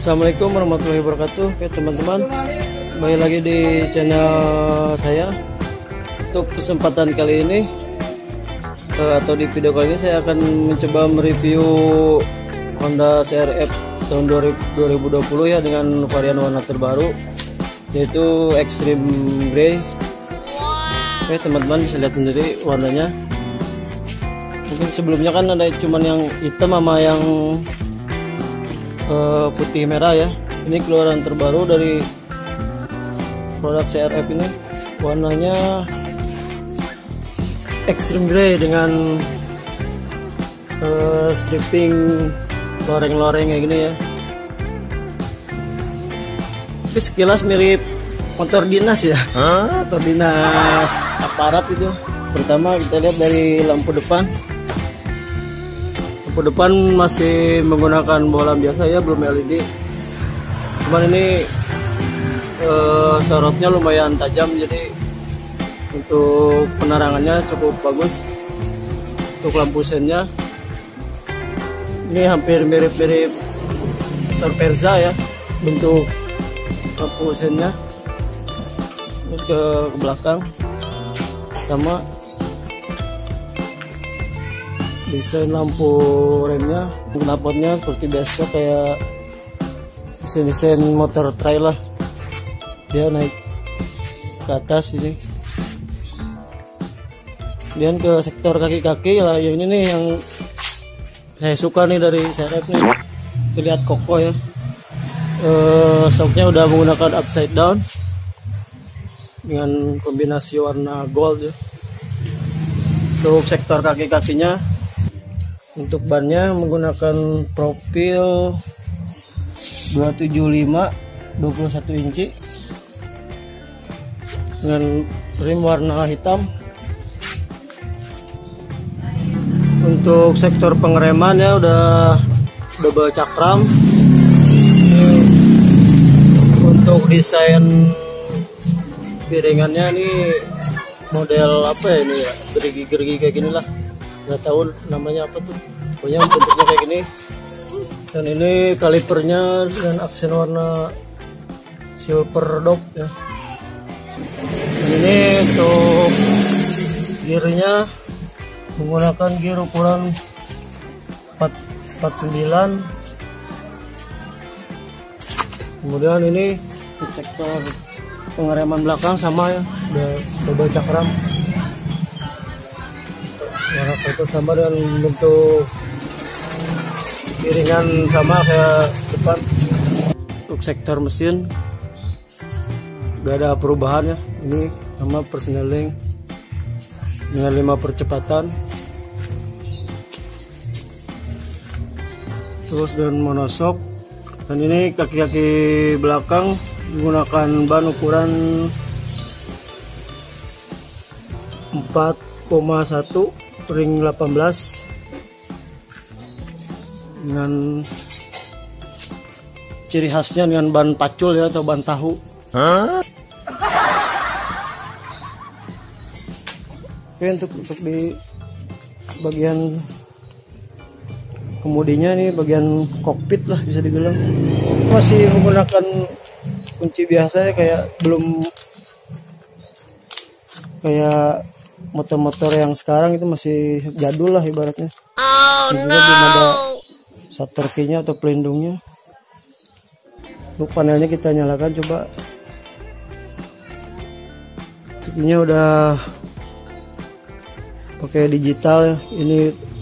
Assalamualaikum warahmatullahi wabarakatuh. Oke teman-teman, kembali lagi di channel saya. Untuk kesempatan kali ini atau di video kali ini saya akan mencoba mereview Honda CR-F tahun 2020 ya, dengan varian warna terbaru yaitu Extreme Grey. Oke teman-teman, bisa lihat sendiri warnanya. Mungkin sebelumnya kan ada cuman yang hitam sama yang putih merah ya. Ini keluaran terbaru dari produk CR-F ini, warnanya Extreme Grey dengan stripping loreng-loreng kayak gini ya. Tapi sekilas mirip motor dinas ya, motor dinas aparat itu. Pertama kita lihat dari lampu depan. Lampu depan masih menggunakan bohlam biasa ya, belum LED. Cuman ini sorotnya lumayan tajam, jadi untuk penerangannya cukup bagus. Untuk lampu sennya ini hampir mirip-mirip motor Verza ya, bentuk lampu sennya. Terus ke belakang sama desain lampu remnya, knalpotnya seperti biasa kayak desain motor trail lah. Dia naik ke atas ini. Kemudian ke sektor kaki-kaki lah, yang ini nih yang saya suka nih dari CR-F nih. Terlihat kokoh ya. Shocknya udah menggunakan upside down dengan kombinasi warna gold ya. Untuk sektor kaki-kakinya, untuk bannya menggunakan profil 275 21 inci dengan rim warna hitam. Untuk sektor pengereman ya udah double cakram. Untuk desain piringannya ini model apa ya ini ya, gerigi-gerigi kayak gini lah, nggak tahu namanya apa tuh, pokoknya bentuknya kayak gini. Dan ini kalipernya dengan aksen warna silver dop ya. Ini untuk gearnya menggunakan gear ukuran 449. Kemudian ini untuk sektor pengereman belakang sama ya, udah double cakram. Warna itu sama dengan bentuk piringan sama kayak depan. Untuk sektor mesin gak ada perubahan ya, ini sama persneling dengan 5 percepatan. Terus dengan monoshock. Dan ini kaki-kaki belakang menggunakan ban ukuran 4,1 ring 18 dengan ciri khasnya dengan ban pacul ya, atau ban tahu. Oke, untuk di bagian kemudinya ini bagian kokpit lah bisa dibilang, masih menggunakan kunci biasa ya, kayak belum kayak motor-motor yang sekarang itu, masih jadul lah ibaratnya. Belum ada shutter key-nya atau pelindungnya. Untuk panelnya kita nyalakan, coba. TV-nya udah pakai digital ya. Ini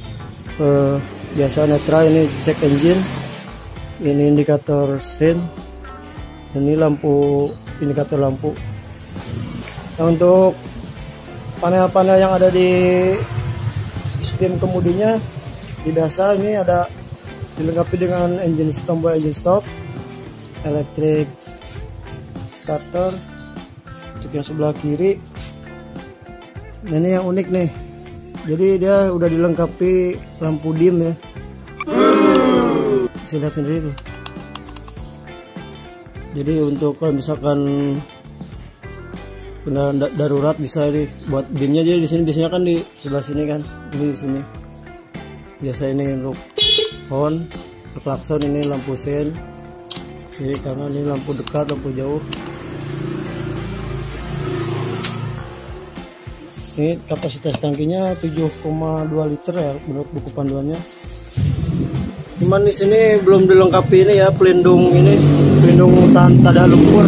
biasa netral, ini cek engine, ini indikator sen, ini lampu, indikator lampu. Nah, untuk panel-panel yang ada di sistem kemudinya, di dasar ini ada dilengkapi dengan tombol engine stop, electric starter. Untuk yang sebelah kiri, nah ini yang unik nih, jadi dia udah dilengkapi lampu dim ya, bisa lihat sendiri tuh. Jadi untuk kalau misalkan benar darurat bisa buat dimnya. Jadi di sini biasanya kan di sebelah sini kan, ini di sini biasa ini untuk horn, klakson, ini lampu sen, sih, karena ini lampu dekat, lampu jauh. Ini kapasitas tangkinya 7,2 liter ya menurut buku panduannya. Cuman di sini belum dilengkapi ini ya, pelindung tahan tada lumpur.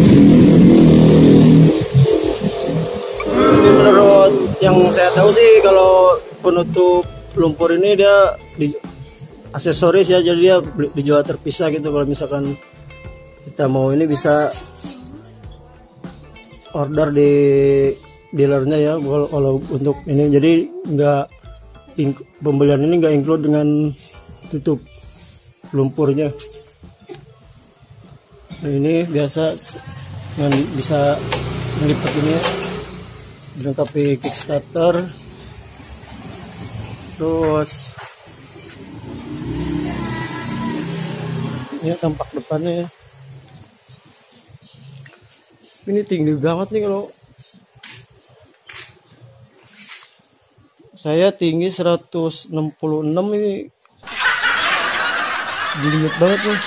Ini menurut yang saya tahu sih, kalau penutup lumpur ini dia aksesoris ya, jadi dia dijual terpisah gitu. Kalau misalkan kita mau ini bisa order di dealernya ya. Kalau untuk ini jadi pembelian ini nggak include dengan tutup lumpurnya. Nah, ini biasa yang bisa melipat ini ya, dilengkapi kickstarter. Terus ini tampak depannya ya. Ini tinggi banget nih, kalau saya tinggi 166, ini geliat banget nih.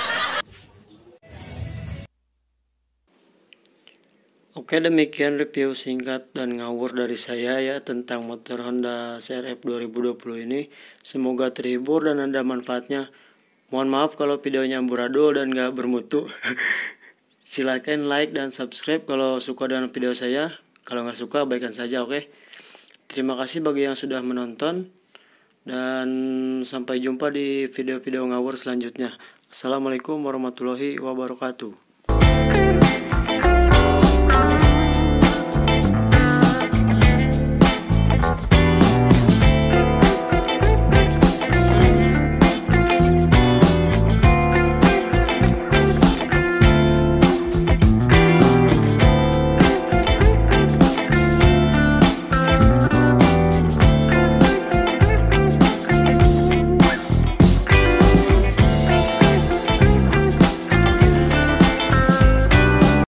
Oke, demikian review singkat dan ngawur dari saya ya tentang motor Honda CRF 2020 ini. Semoga terhibur dan ada manfaatnya. Mohon maaf kalau videonya amburadul dan gak bermutu. Silahkan like dan subscribe kalau suka dengan video saya. Kalau nggak suka, abaikan saja, oke? Terima kasih bagi yang sudah menonton. Dan sampai jumpa di video-video ngawur selanjutnya. Assalamualaikum warahmatullahi wabarakatuh.